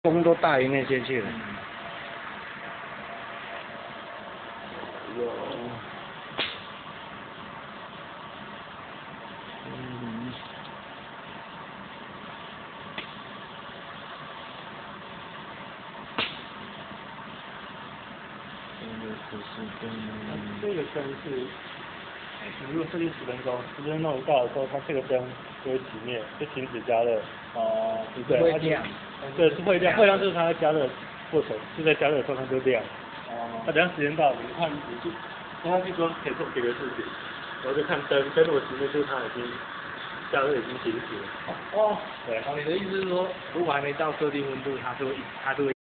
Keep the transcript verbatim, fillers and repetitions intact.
风都大于那些去了。 有。 嗯。 这个灯是，你如果设定十分钟，十分钟一到的时候，它这个灯就会熄灭，就停止加热。哦，对不对？ 会亮。 对，是会亮，会亮就是它在加热过程，是在加热的时候它就亮。哦。那等下时间到，你看你去，让它去说可以做别的事情，然后就看灯，灯如果熄灭就是它已经加热已经停止了。 哦。 对。 哦，你的意思是说，如果还没到设定温度，它就会它就会。